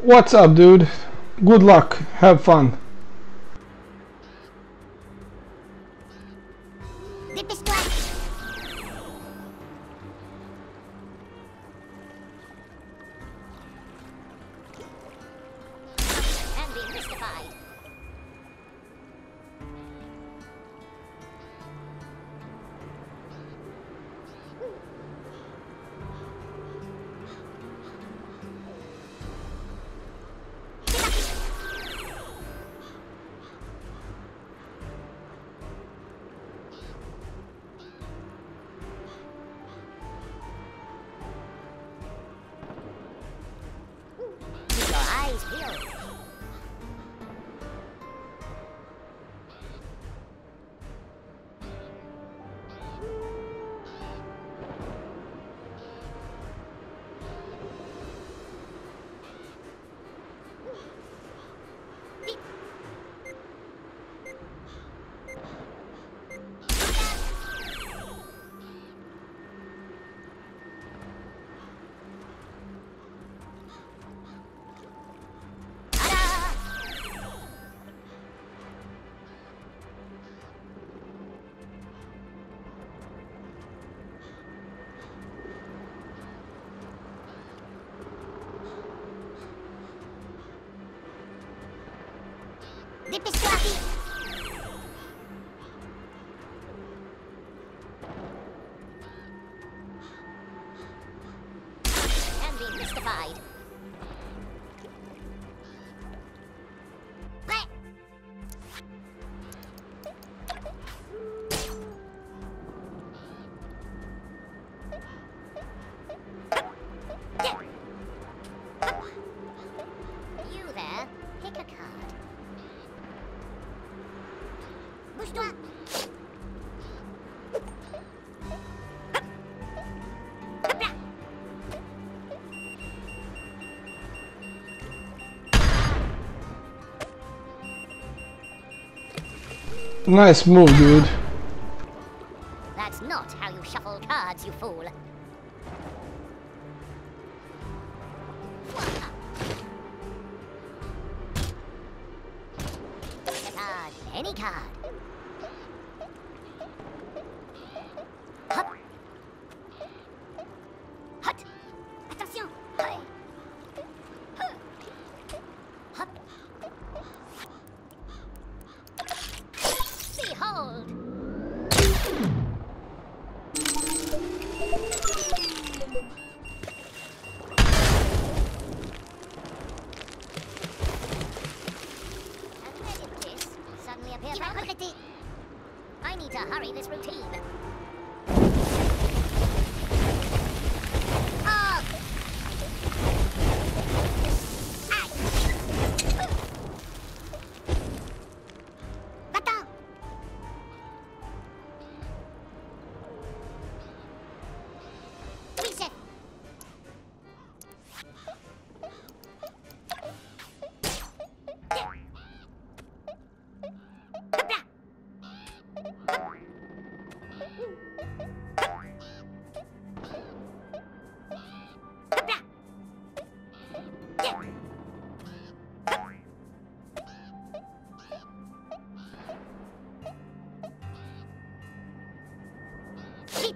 What's up, dude? Good luck. Have fun. Dépêche-toi. And be mystified. Keep your eyes peeled. Dépêche-toi, vite. And be mystified. Prêt. You there, pick a card. Bouge-toi. Nice move, dude. That's not how you shuffle cards, you fool. Pick a card, any card. Hop. Hot. Attention. Hey. Hop. Behold. And where did this suddenly appear from? I need to hurry this routine. Oh! Aïe! Va-t'en! Oui, chef! Hop là! Hop là! Vite!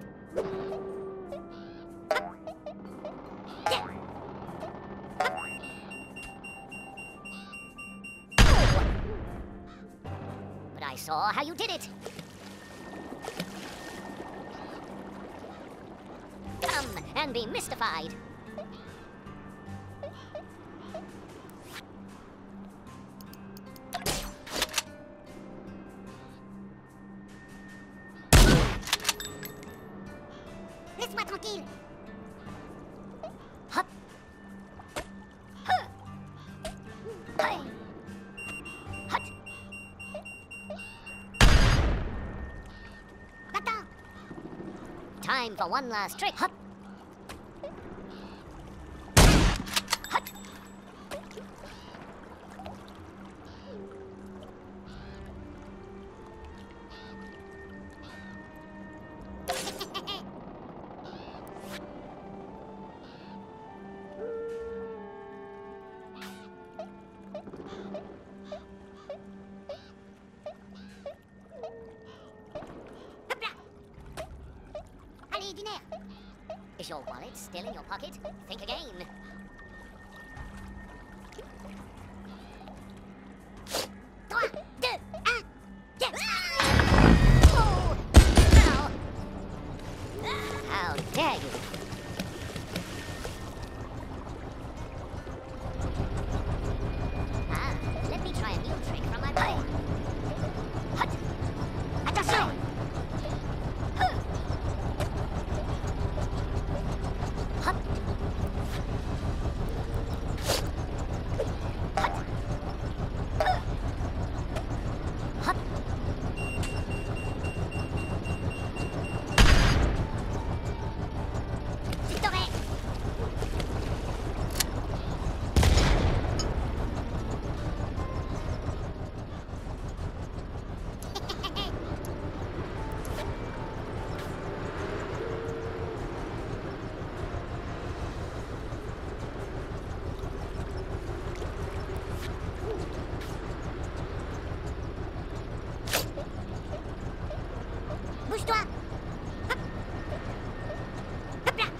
But I saw how you did it. Come and be mystified. Laisse-moi tranquille. Hop. Huh. Hey. Hot. Va-t'en. Time for one last trick. Hop. Hot. Is your wallet still in your pocket? Think again. Trois, deux, un, go! Oh! No! How dare you! Ah, let me try a new trick from my brain. Hut! Attention! Huh! Hut! Hut! Hut! Victoré! Bouge-toi! Hop! Hop là!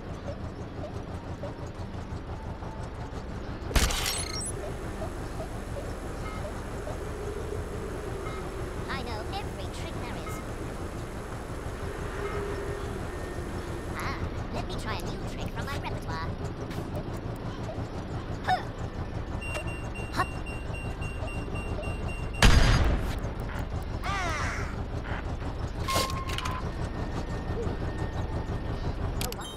I know every trick there is. Ah, let me try a new trick from my repertoire. Huh! Hop! Ah! Oh, what?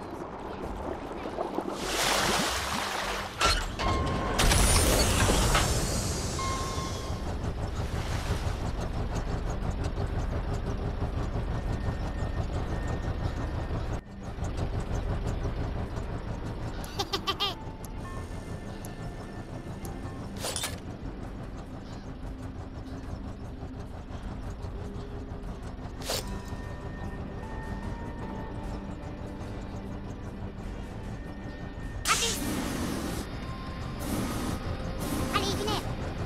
Allez, venez!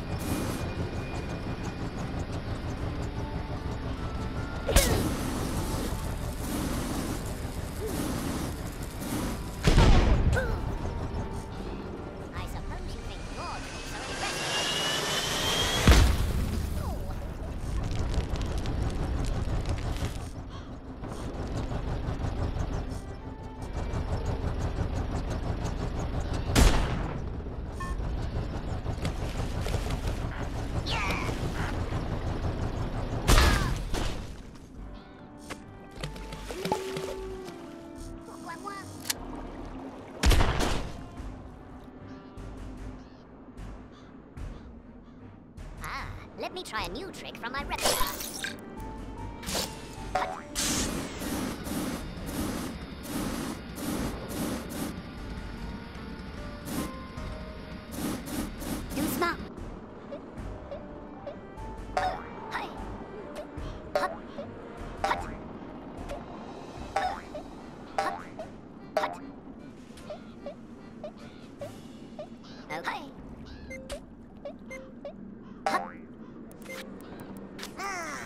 I suppose you think your tricks are impressive. Oh. Pourquoi moi? Ah, let me try a new trick from my repertoire. Doucement. Hey. Hop. Hut. Hut. Hut. Okay. Hut. Ah.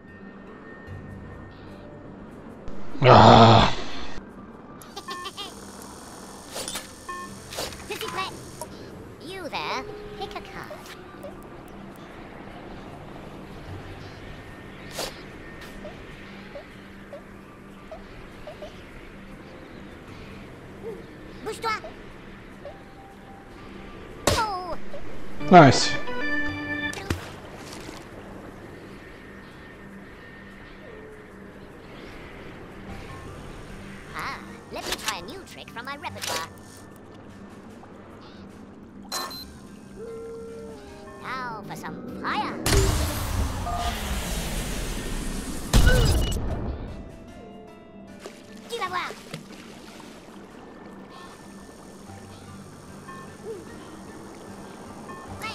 Ah. S'il vous plaît. You there, pick a card. Bouge-toi. Oh. Nice. Ah, let me try a new trick from my repertoire. Now for some fire. Tu vas voir. Ouais.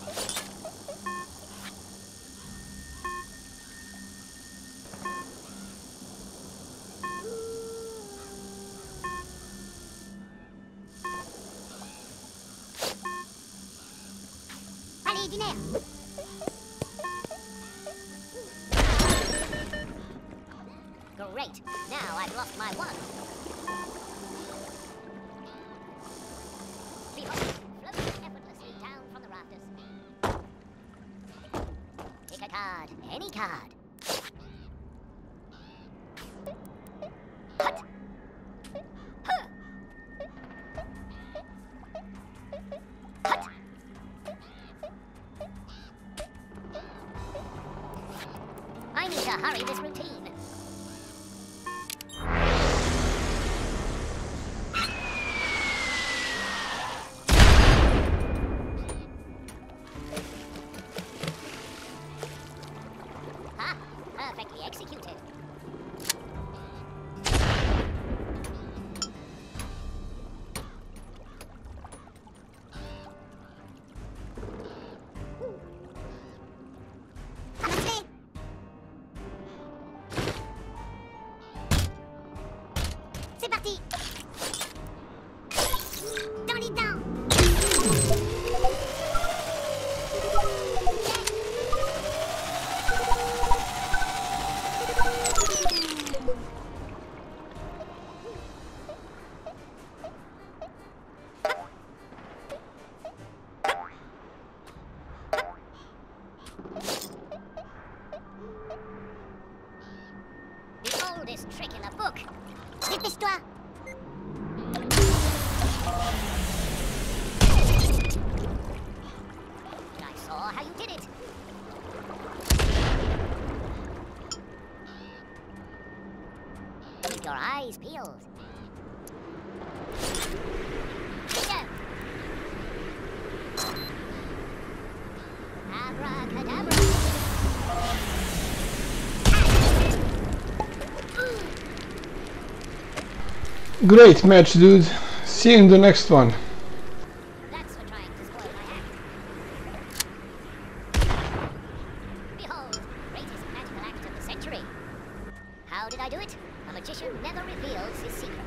Allez, dîner. Great. Now I've lost my one. Behold, floating effortlessly down from the rafters. Pick a card, any card. Hut! Huh! Hut! I need to hurry this routine. Ha! Perfectly executed. Avancez! C'est parti! Dans les dents! The oldest trick in the book. Dépêche-toi! I saw how you did it. Keep your eyes peeled. Bingo! Abracadabra! Great match, dude. See you in the next one. That's for trying to spoil my act. Behold, greatest magical act of the century. How did I do it? A magician never reveals his secret.